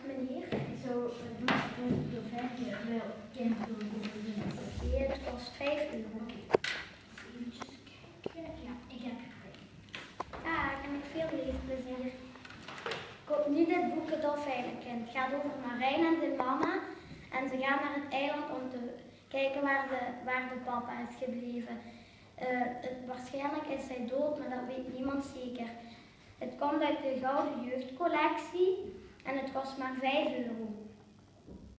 meneer? Zo doen door 5 jaar wel kind doen. Het kost 5 euro. Even kijken. Ja, ik heb gekregen. Ja, en ik veel leesplezier. Koop nu dit boek Het Dolfijnenkind. Het gaat over Marijn en zijn mama. En ze gaan naar het eiland om te kijken waar de papa is gebleven. Waarschijnlijk is hij dood, maar dat weet niemand zeker. Het komt uit de Gouden Jeugdcollectie en het kost maar 5 euro.